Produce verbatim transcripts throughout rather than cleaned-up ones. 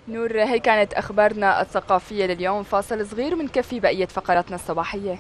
نور، هي كانت أخبارنا الثقافية لليوم. فاصل صغير ومنكفي بقية فقراتنا الصباحية.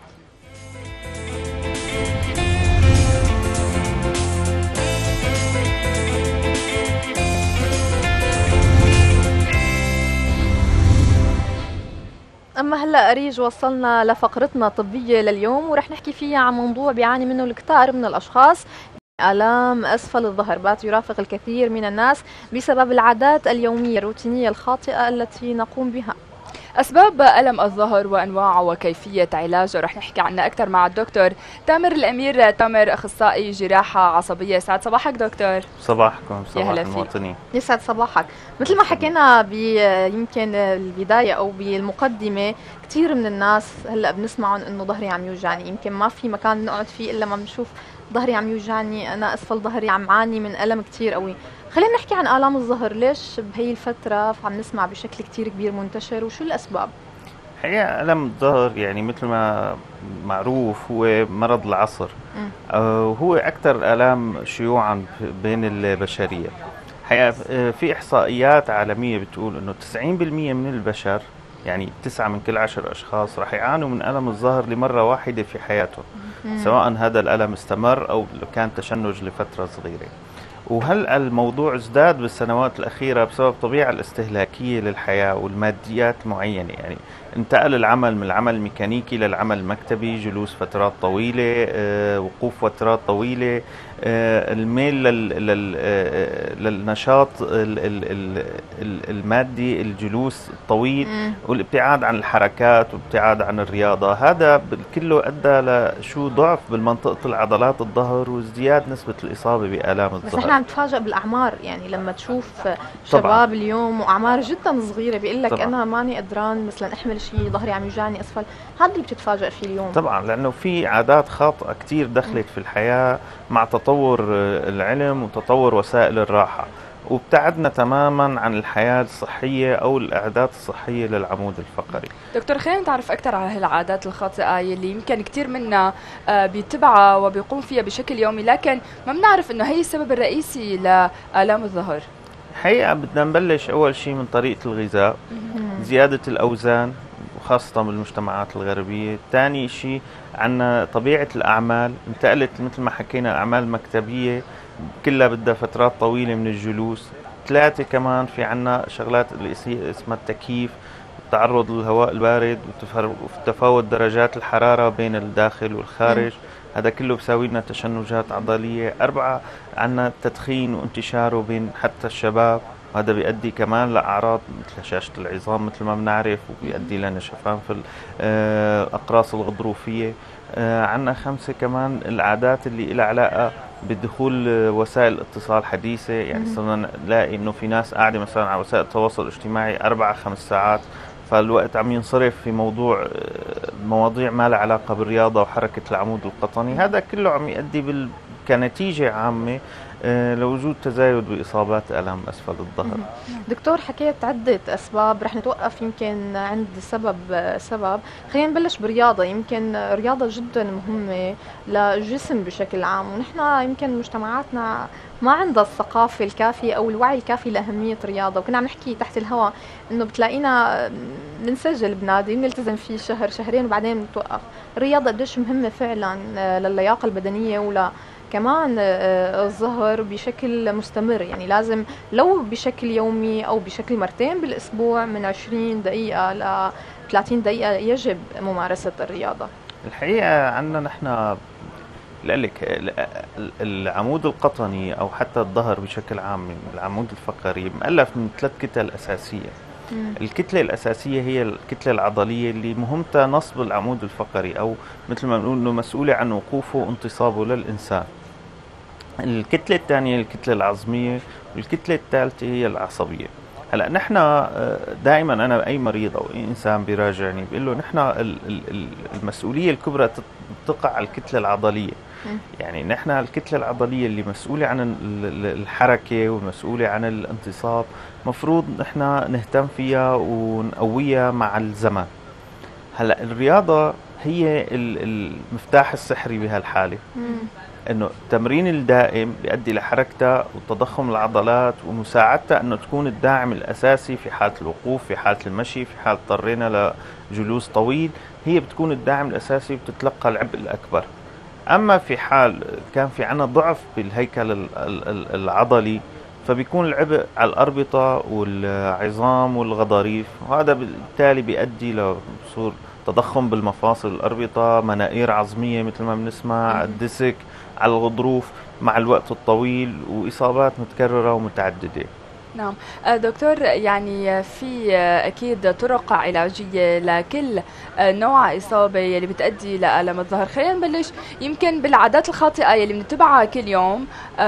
أما هلا أريج وصلنا لفقرتنا الطبية لليوم، ورح نحكي فيها عن موضوع بيعاني منه الكثير من الأشخاص، آلام أسفل الظهر. بات يرافق الكثير من الناس بسبب العادات اليومية الروتينية الخاطئة التي نقوم بها. أسباب ألم الظهر وأنواعه وكيفية علاجه رح نحكي عنها أكثر مع الدكتور تامر الأمير. تامر أخصائي جراحة عصبية. سعد صباحك دكتور. صباحكم، صباح المواطنين. يسعد صباحك. مثل ما حكينا يمكن البداية أو بالمقدمة، كثير من الناس هلأ بنسمعهم إنه ظهري عم يوجعني، يمكن ما في مكان نقعد فيه إلا ما بنشوف ظهري عم يوجعني، أنا أسفل ظهري عم عاني من ألم كثير قوي. خلينا نحكي عن آلام الظهر، ليش بهي الفترة عم نسمع بشكل كتير كبير منتشر وشو الأسباب؟ الحقيقة ألم الظهر يعني مثل ما معروف هو مرض العصر، وهو أكثر الآلام شيوعا بين البشرية. الحقيقة في إحصائيات عالمية بتقول إنه تسعين بالمئة من البشر، يعني تسعة من كل عشر أشخاص رح يعانوا من ألم الظهر لمرة واحدة في حياتهم، سواء هذا الألم استمر أو كان تشنج لفترة صغيرة. وهل الموضوع ازداد بالسنوات الأخيرة بسبب الطبيعة الاستهلاكية للحياة والماديات معينة، يعني انتقل العمل من العمل الميكانيكي للعمل المكتبي، جلوس فترات طويلة، آه، وقوف فترات طويلة، آه، الميل لل لل آه، للنشاط المادي، الجلوس الطويل والابتعاد عن الحركات وابتعاد عن الرياضة. هذا كله أدى لشو ضعف بالمنطقة العضلات الظهر وازدياد نسبة الإصابة بآلام الظهر. بس نحن عم نتفاجئ بالأعمار، يعني لما تشوف شباب طبعاً اليوم وأعمار جدا صغيرة بيقول لك أنا ماني قدران مثلا أحمل شيء، ظهري عم يوجعني أسفل. هذا اللي بتتفاجئ فيه اليوم طبعا، لأنه في عادات خاطئة كتير دخلت في الحياة مع تطور العلم وتطور وسائل الراحة، وابتعدنا تماما عن الحياة الصحية أو الإعداد الصحية للعمود الفقري. دكتور، خلينا نتعرف أكثر على هالعادات الخاطئة يلي يمكن كتير منا بيتبعها وبيقوم فيها بشكل يومي، لكن ما بنعرف إنه هي السبب الرئيسي لآلام الظهر. الحقيقة بدنا نبلش أول شيء من طريقة الغذاء، زيادة الأوزان وخاصة بالمجتمعات الغربية. ثاني شيء عنا طبيعة الأعمال، انتقلت مثل ما حكينا أعمال مكتبية كلها بدها فترات طويلة من الجلوس. ثلاثة كمان في عنا شغلات اللي اسمها التكييف، التعرض للهواء البارد وتفاوت درجات الحرارة بين الداخل والخارج، هذا كله بساوي لنا تشنجات عضلية. أربعة عنا التدخين وانتشاره بين حتى الشباب، وهذا بيؤدي كمان لأعراض مثل هشاشة العظام مثل ما بنعرف، وبيؤدي لنشفان في الأقراص الغضروفية. عنا خمسة كمان العادات اللي لها علاقة بدخول وسائل اتصال حديثة، يعني صرنا نلاقي انه في ناس قاعدة مثلا على وسائل التواصل الاجتماعي أربع خمس ساعات، فالوقت عم ينصرف في موضوع مواضيع ما لها علاقة بالرياضة وحركة العمود القطني. هذا كله عم يؤدي بال... كنتيجة عامة لوجود تزايد بإصابات ألم أسفل الظهر. دكتور، حكيت عدة أسباب، رح نتوقف يمكن عند سبب سبب خلينا نبلش بالرياضة. يمكن رياضة جدا مهمة للجسم بشكل عام، ونحن يمكن مجتمعاتنا ما عندها الثقافة الكافية أو الوعي الكافي لأهمية الرياضة. وكنا عم نحكي تحت الهواء إنه بتلاقينا بنسجل بنادي بنلتزم فيه شهر شهرين وبعدين بنتوقف. الرياضة قديش مهمة فعلا للياقة البدنية ولا كمان الظهر بشكل مستمر، يعني لازم لو بشكل يومي أو بشكل مرتين بالأسبوع من عشرين دقيقة ل ثلاثين دقيقة يجب ممارسة الرياضة. الحقيقة عندنا نحن لذلك العمود القطني أو حتى الظهر بشكل عام، العمود الفقري مؤلف من ثلاث كتل أساسية. مم. الكتلة الأساسية هي الكتلة العضلية اللي مهمتها نصب العمود الفقري، أو مثل ما بنقول إنه مسؤولة عن وقوفه وانتصابه للإنسان. الكتلة الثانية الكتلة العظمية، والكتلة الثالثة هي العصبية. هلا نحن دائما انا اي مريض او اي انسان بيراجعني بقول له نحن المسؤوليه الكبرى تقع على الكتله العضليه. يعني نحن الكتله العضليه اللي مسؤوله عن الحركه ومسؤوله عن الانتصاب، مفروض نحن نهتم فيها ونقويها مع الزمن. هلا الرياضه هي المفتاح السحري بهالحاله. انه التمرين الدائم بيؤدي لحركتها وتضخم العضلات ومساعدتها انه تكون الداعم الاساسي في حاله الوقوف، في حاله المشي، في حاله اضطرينا لجلوس طويل، هي بتكون الداعم الاساسي وبتتلقى العبء الاكبر. اما في حال كان في عنا ضعف بالهيكل العضلي فبيكون العبء على الاربطه والعظام والغضاريف، وهذا بالتالي بيؤدي لصور تضخم بالمفاصل الاربطه، مناقير عظميه مثل ما بنسمع، الديسك على الغضروف مع الوقت الطويل، واصابات متكرره ومتعدده. نعم دكتور، يعني في أكيد طرق علاجية لكل نوع إصابة يلي بتؤدي لألم الظهر. خلينا نبلش يمكن بالعادات الخاطئة يلي بنتبعها كل يوم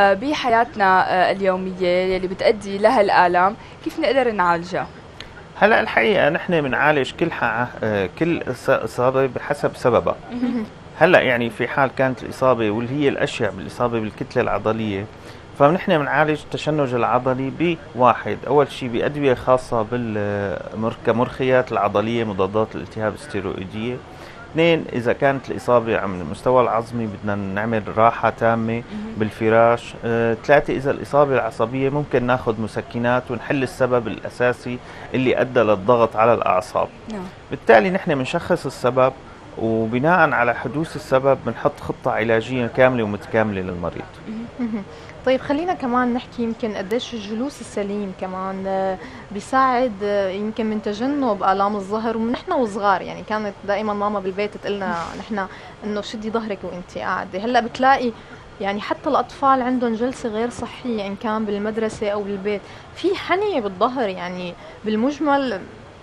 بحياتنا اليومية يلي بتؤدي لها الآلام، كيف نقدر نعالجها؟ هلا الحقيقة نحن بنعالج كل كل إصابة بحسب سببها. هلا يعني في حال كانت الإصابة واللي هي الأشيع بالإصابة بالكتلة العضلية، فنحن بنعالج التشنج العضلي بواحد، اول شيء بادويه خاصه بالمرخيات العضليه مضادات الالتهاب الستيرويديه. اثنين، اذا كانت الاصابه على المستوى العظمي بدنا نعمل راحه تامه بالفراش. اه ثلاثه، اذا الاصابه العصبيه ممكن ناخذ مسكنات ونحل السبب الاساسي اللي ادى للضغط على الاعصاب. نعم. بالتالي نحن بنشخص السبب وبناء على حدوث السبب بنحط خطه علاجيه كامله ومتكامله للمريض. طيب خلينا كمان نحكي يمكن قديش الجلوس السليم كمان بيساعد يمكن من تجنب آلام الظهر ونحن وصغار. يعني كانت دائما ماما بالبيت تقلنا نحن انه شدي ظهرك وانت قاعده. هلا بتلاقي يعني حتى الاطفال عندهم جلسه غير صحيه ان كان بالمدرسه او بالبيت، في حنيه بالظهر. يعني بالمجمل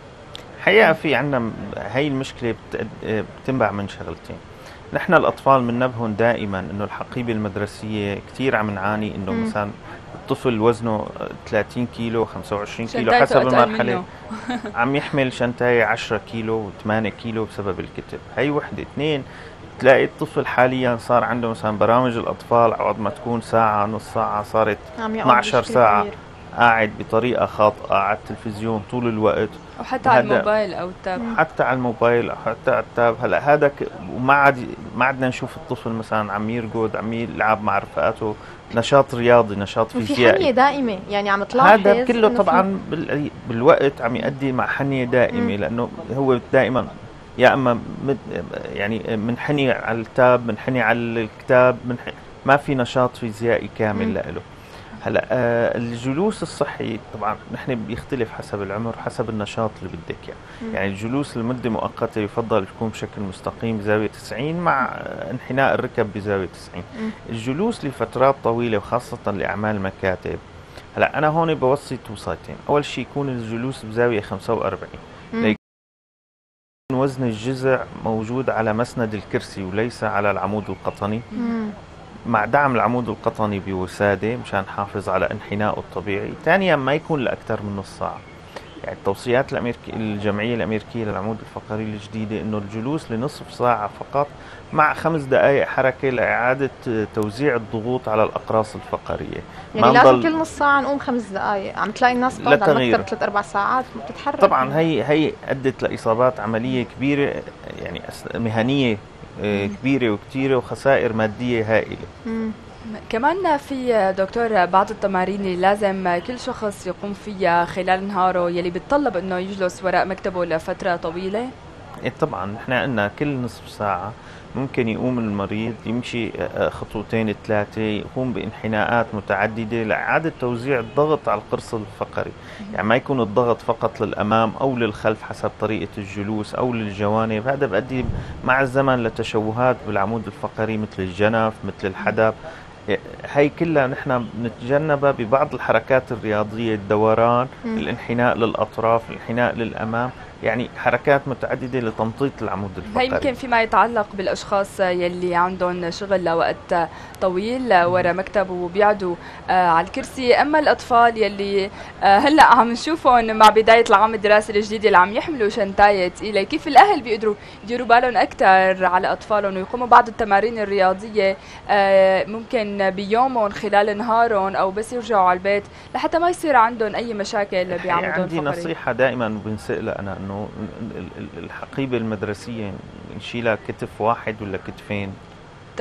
حقيقه في عندنا هي المشكله بتنبع من شغلتين. نحن الأطفال بننبههم دائما إنه الحقيبة المدرسية كثير عم نعاني إنه مثلا الطفل وزنه ثلاثين كيلو خمسة وعشرين كيلو حسب المرحلة عم يحمل شنطاية عشرة كيلو ثمانية كيلو بسبب الكتب. هي وحدة. اثنين، تلاقي الطفل حاليا صار عنده مثلا برامج الأطفال عوض ما تكون ساعة نص ساعة صارت اثنتي عشرة ساعة كبير. قاعد بطريقة خاطئة على التلفزيون طول الوقت، وحتى على الموبايل او التاب، حتى على الموبايل او حتى على التاب. هلا هذا ك... وما عاد ما عدنا نشوف الطفل مثلا عم يرقد عم يلعب مع رفقاته نشاط رياضي نشاط فيزيائي. في حنيه دائمه، يعني عم تلاحظ هذا كله طبعا بال... بالوقت عم يؤدي مع حنيه دائمه. مم. لانه هو دائما يا اما مد... يعني منحني على التاب، منحني على الكتاب، منحني... ما في نشاط فيزيائي كامل له. هلا آه الجلوس الصحي طبعا نحن بيختلف حسب العمر حسب النشاط اللي بدك اياه. يعني. يعني الجلوس لمده مؤقته يفضل يكون بشكل مستقيم بزاويه تسعين مع آه انحناء الركب بزاويه تسعين. مم. الجلوس لفترات طويله وخاصه لاعمال المكاتب، هلا انا هون بوصي توصيتين. اول شيء يكون الجلوس بزاويه خمسة وأربعين ليكون وزن الجذع موجود على مسند الكرسي وليس على العمود القطني. مم. مع دعم العمود القطني بوسادة مشان نحافظ على انحنائه الطبيعي. ثانيا ما يكون لأكثر من نص ساعة. يعني التوصيات الأمريكية الجمعية الأمريكية للعمود الفقري الجديدة إنه الجلوس لنصف ساعة فقط مع خمس دقائق حركة لإعادة توزيع الضغوط على الأقراص الفقرية. يعني لازم كل نص ساعة نقوم خمس دقائق. عم تلاقي الناس بتقعد على المكتب ثلاث أربع ساعات ما بتتحرك. طبعا هي هي أدت لإصابات عملية كبيرة، يعني مهنية كبيرة وكتيرة وخسائر مادية هائلة. مم. كمان في دكتور بعض التمارين اللي لازم كل شخص يقوم فيها خلال نهاره يلي بتطلب انه يجلس وراء مكتبه لفترة طويلة. إيه طبعا احنا قلنا كل نصف ساعة ممكن يقوم المريض يمشي خطوتين ثلاثة، يقوم بانحناءات متعددة لإعادة توزيع الضغط على القرص الفقري. يعني ما يكون الضغط فقط للأمام أو للخلف حسب طريقة الجلوس أو للجوانب. هذا بيؤدي مع الزمن لتشوهات بالعمود الفقري مثل الجنف مثل الحدب. هي كلها نحن بنتجنبها ببعض الحركات الرياضية، الدوران، م. الانحناء للأطراف، الانحناء للأمام، يعني حركات متعددة لتمطيط العمود الفقري. يمكن فيما يتعلق بالأشخاص يلي عندهم شغل لوقت طويل ورا مكتب وبيقعدوا على الكرسي. أما الأطفال يلي هلأ عم نشوفهم مع بداية العام الدراسي الجديد اللي عم يحملوا شنطاية ثقيلة، كيف الأهل بيقدروا يديروا بالهم أكثر على أطفالهم ويقوموا بعض التمارين الرياضية ممكن بيومهم خلال نهارهم أو بس يرجعوا على البيت لحتى ما يصير عندهم أي مشاكل بعمودهم الفقري؟ عندي نصيحة دائما بنسألها أنا إنه الحقيبة المدرسية نشيلها كتف واحد ولا كتفين؟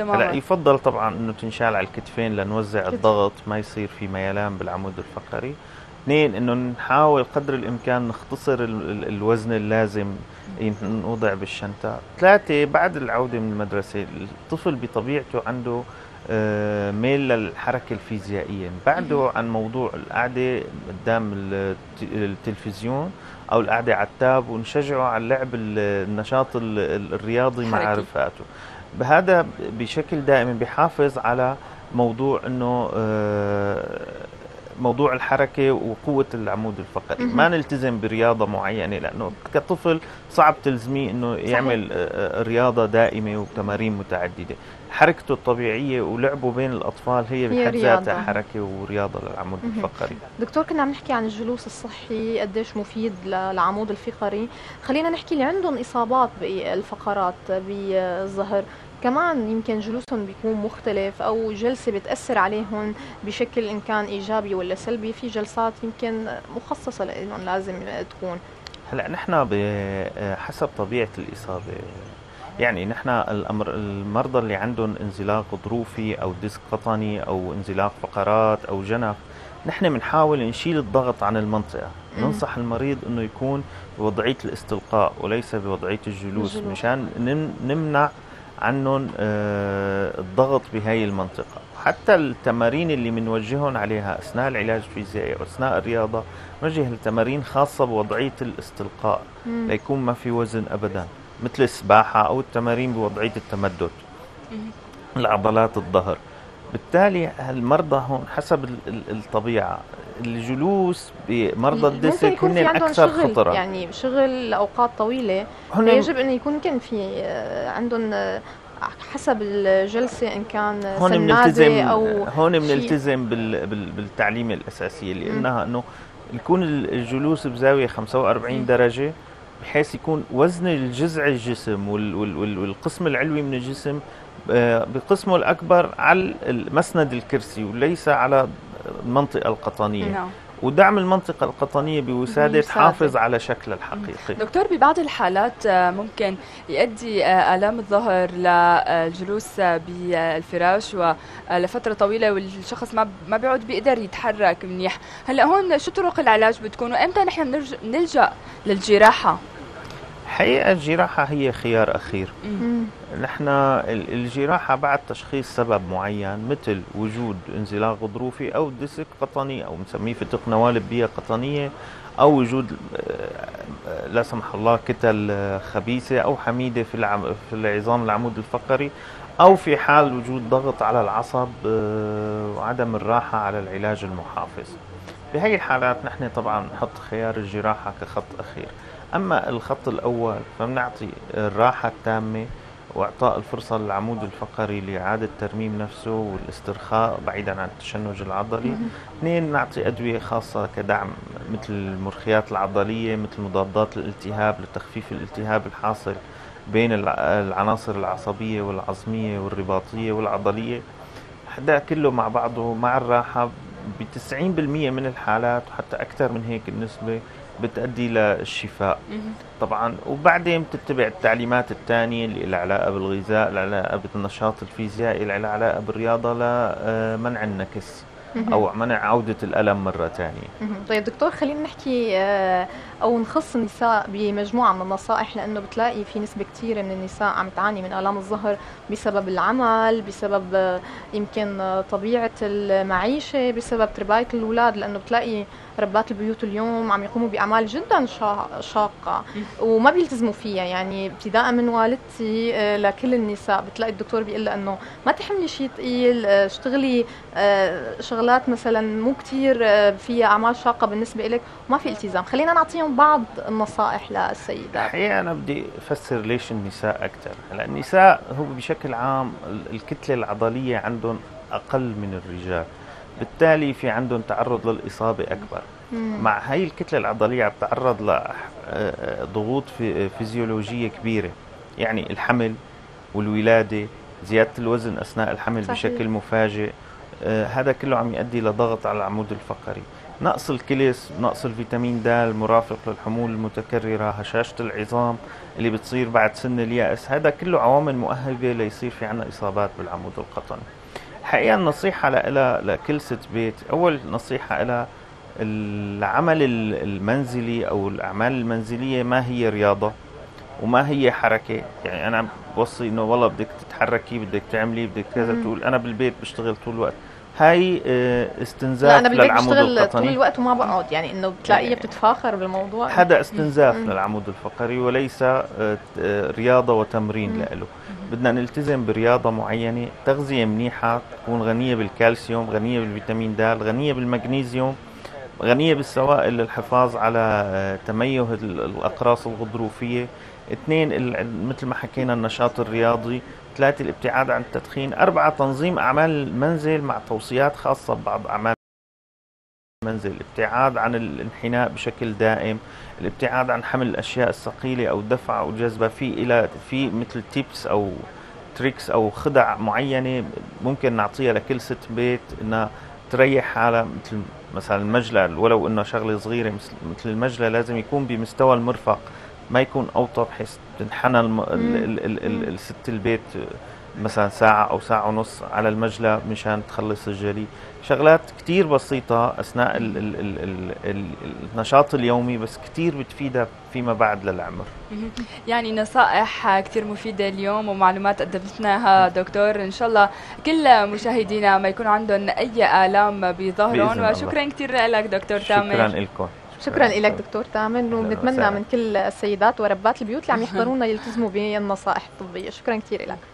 تماما. هلا يفضل طبعا انه تنشال على الكتفين لنوزع الضغط، ما يصير في ميلان بالعمود الفقري. اثنين، انه نحاول قدر الامكان نختصر ال ال الوزن اللازم نوضع بالشنطه. ثلاثه، بعد العوده من المدرسه الطفل بطبيعته عنده آه ميل للحركه الفيزيائيه، بعده عن موضوع القعده قدام التلفزيون او القعده على التاب، ونشجعه على اللعب النشاط الرياضي مع رفقاته. بهذا بشكل دائم بيحافظ على موضوع انه آه موضوع الحركة وقوة العمود الفقري. ما نلتزم برياضة معينة، لأنه كطفل صعب تلزميه أنه يعمل رياضة دائمة وتمارين متعددة. حركته الطبيعية ولعبه بين الأطفال هي بحد ذاتها حركة ورياضة للعمود الفقري. دكتور، كنا عم نحكي عن الجلوس الصحي قديش مفيد للعمود الفقري. خلينا نحكي اللي عندهم إصابات بالفقرات بالظهر كمان يمكن جلوسهم بيكون مختلف، أو جلسة بتأثر عليهم بشكل إن كان إيجابي ولا سلبي. في جلسات يمكن مخصصة لهم لازم تكون. هلا نحن بحسب طبيعة الإصابة، يعني نحن الأمر المرضى اللي عندهم انزلاق ظروفي أو ديسك قطني أو انزلاق فقرات أو جنف، نحن بنحاول نشيل الضغط عن المنطقة. م. ننصح المريض أنه يكون بوضعية الاستلقاء وليس بوضعية الجلوس، الجلوس. مشان نمنع عنهم آه الضغط بهاي المنطقة. حتى التمارين اللي بنوجههم عليها أثناء العلاج الفيزيائي أو أثناء الرياضة، نوجه التمارين خاصة بوضعية الاستلقاء ليكون ما في وزن أبدا، مثل السباحة أو التمارين بوضعية التمدد لعضلات الظهر. بالتالي المرضى هون حسب الطبيعة، الجلوس بمرضى الديسك هن أكثر خطرة، يعني شغل لأوقات طويلة يجب أن يكون كان في عندهم حسب الجلسة إن كان سنادة أو هون بنلتزم بال بال بالتعليمة الأساسية اللي قلناها، أنه يكون الجلوس بزاوية خمسة وأربعين درجة، بحيث يكون وزن الجذع الجسم وال وال والقسم العلوي من الجسم بقسمه الأكبر على مسند الكرسي وليس على المنطقة القطنية. no. ودعم المنطقة القطنية بوسادة تحافظ على شكل الحقيقي. دكتور، ببعض الحالات ممكن يؤدي آلام الظهر للجلوس بالفراش ولفترة طويلة والشخص ما ما بيعود بيقدر يتحرك منيح. هلا هون شو طرق العلاج بتكون، وامتى نحن نلجأ للجراحة؟ حقيقة الجراحة هي خيار أخير. نحن الجراحة بعد تشخيص سبب معين، مثل وجود انزلاق غضروفي أو ديسك قطني أو نسميه فتق نواة لبية قطنية، أو وجود لا سمح الله كتل خبيثة أو حميدة في في العظام العمود الفقري، أو في حال وجود ضغط على العصب وعدم الراحة على العلاج المحافظ. بهي الحالات نحن طبعا نحط خيار الجراحة كخط أخير. أما الخط الأول فبنعطي الراحة التامة وإعطاء الفرصة للعمود الفقري لإعادة ترميم نفسه والاسترخاء بعيدا عن التشنج العضلي. اثنين، نعطي أدوية خاصة كدعم مثل المرخيات العضلية، مثل مضادات الالتهاب لتخفيف الالتهاب الحاصل بين العناصر العصبية والعظمية والرباطية والعضلية. هذا كله مع بعضه مع الراحة ب تسعين بالمئة من الحالات وحتى أكثر من هيك النسبة بتؤدي للشفاء طبعا. وبعدين بتتبع التعليمات الثانية اللي لها علاقة بالغذاء، لها علاقة بالنشاط الفيزيائي، لها علاقة بالرياضة لمنع النكس أو منع عودة الألم مرة ثانية. طيب دكتور، خلينا نحكي أو نخص النساء بمجموعة من النصائح، لأنه بتلاقي في نسبة كثيرة من النساء عم تعاني من آلام الظهر بسبب العمل، بسبب يمكن طبيعة المعيشة، بسبب ترباية الأولاد، لأنه بتلاقي ربات البيوت اليوم عم يقوموا بأعمال جدا شاقة وما بيلتزموا فيها. يعني ابتداء من والدتي لكل النساء بتلاقي الدكتور بيقول لها انه ما تحملي شيء ثقيل، اشتغلي شغلات مثلا مو كثير فيها اعمال شاقة بالنسبة لك وما في التزام. خلينا نعطيهم بعض النصائح للسيدات. الحقيقة انا بدي افسر ليش النساء اكثر. هلا النساء هو بشكل عام الكتلة العضلية عندهم اقل من الرجال، بالتالي في عندهم تعرض للإصابة أكبر. مم. مع هاي الكتلة العضلية عم تتعرض لضغوط فيزيولوجية كبيرة، يعني الحمل والولادة، زيادة الوزن أثناء الحمل صحيح. بشكل مفاجئ، آه هذا كله عم يؤدي لضغط على العمود الفقري. نقص الكلس، نقص الفيتامين د المرافق للحمول المتكررة، هشاشة العظام اللي بتصير بعد سن اليأس، هذا كله عوامل مؤهبة ليصير في عنا إصابات بالعمود القطني. حقيقة النصيحة لها لكل ست بيت، أول نصيحة لها العمل المنزلي أو الأعمال المنزلية ما هي رياضة وما هي حركة. يعني أنا بوصي إنه والله بدك تتحركي، بدك تعملي، بدك كذا، بتقول أنا بالبيت بشتغل طول الوقت، هاي استنزاف. لا أنا بالبيت للعمود بشتغل القطني طول الوقت وما بقعد، يعني إنه بتلاقيها بتتفاخر بالموضوع. هذا استنزاف للعمود الفقري وليس رياضة وتمرين له. بدنا نلتزم برياضة معينة، تغذية منيحة تكون غنية بالكالسيوم، غنية بالفيتامين د، غنية بالمغنيسيوم، غنية بالسوائل للحفاظ على تميه الأقراص الغضروفية. اثنين مثل ما حكينا النشاط الرياضي. ثلاثة الابتعاد عن التدخين. أربعة تنظيم أعمال المنزل مع توصيات خاصة ببعض أعمال المنزل. الابتعاد عن الانحناء بشكل دائم، الابتعاد عن حمل الأشياء الثقيلة أو دفع أو جذبها. في إلى في مثل تيبس أو تريكس أو خدع معينة ممكن نعطيها لكل ست بيت إنها تريح حالها، مثل مثلا المجلة، ولو إنه شغلة صغيرة مثل المجلة لازم يكون بمستوى المرفق، ما يكون أوطى بحيث تنحنى الم... ال... ال... ال... الست البيت مثلا ساعة أو ساعة ونص على المجلة مشان تخلص الجلي. شغلات كتير بسيطة أثناء ال ال ال ال ال النشاط اليومي، بس كتير بتفيدها فيما بعد للعمر. يعني نصائح كتير مفيدة اليوم ومعلومات قدمتناها دكتور. إن شاء الله كل مشاهدينا ما يكون عندهم أي آلام بظهرهم. وشكرا كتير لك دكتور تامر. شكرا لكم. شكرا لك دكتور تامر، وبنتمنى من كل السيدات وربات البيوت اللي عم يحضرونا يلتزموا بالنصائح الطبية. شكرا كثير لك.